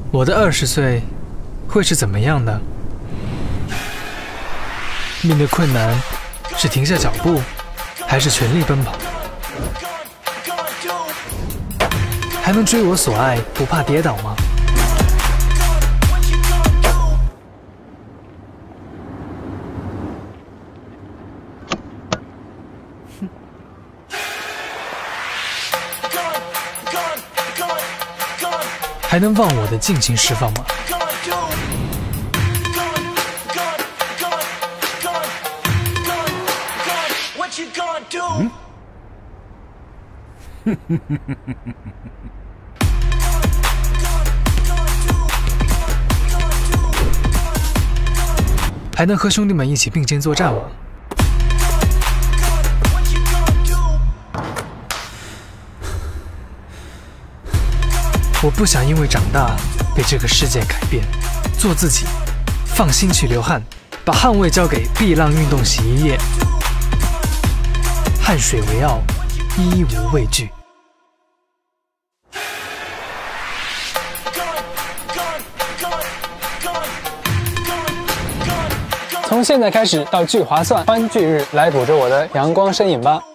我的20岁会是怎么样的？面对困难，是停下脚步，还是全力奔跑？还能追我所爱，不怕跌倒吗？还能忘我的尽情释放吗？还能和兄弟们一起并肩作战吗？我不想因为长大被这个世界改变，做自己，放心去流汗，把汗味交给碧浪运动洗衣液，汗水为傲，一无畏惧。 从现在开始到聚划算，欢聚日来捕捉我的阳光身影吧。